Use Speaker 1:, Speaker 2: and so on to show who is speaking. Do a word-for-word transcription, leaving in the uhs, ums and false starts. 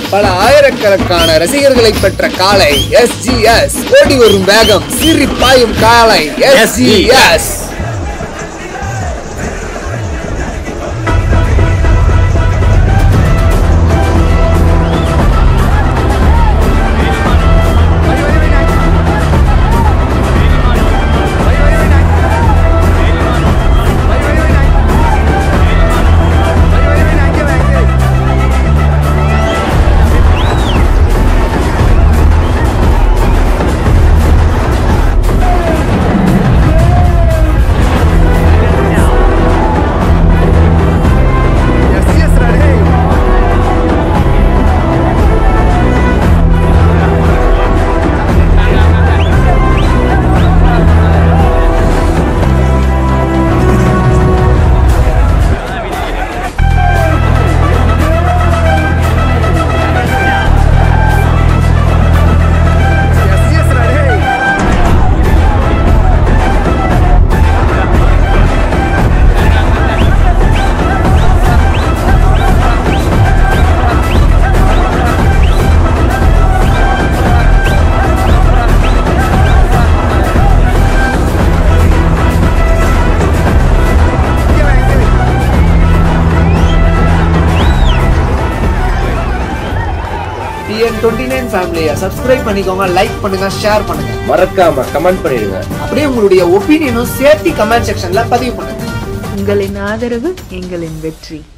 Speaker 1: பல ஆயிரக்கணக்கான ரசிகர்களை பெற்ற காளை எஸ் ஜி எஸ். ஓடி வரும் வேகம் சீறி பாயும் காளை S G S.
Speaker 2: T N twenty-nine ஃபேமிலியை சப்ஸ்கிரைப் பண்ணிக்கோங்க, லைக் பண்ணுங்க, ஷேர் பண்ணுங்க,
Speaker 3: மறக்காம கமெண்ட் பண்ணிடுங்க.
Speaker 2: அப்படியே உங்களுடைய ஒப்பீனியனும் சேர்த்து கமெண்ட் செக்ஷன்ல பதிவு பண்ணுங்க.
Speaker 4: உங்களின் ஆதரவு எங்களின் வெற்றி.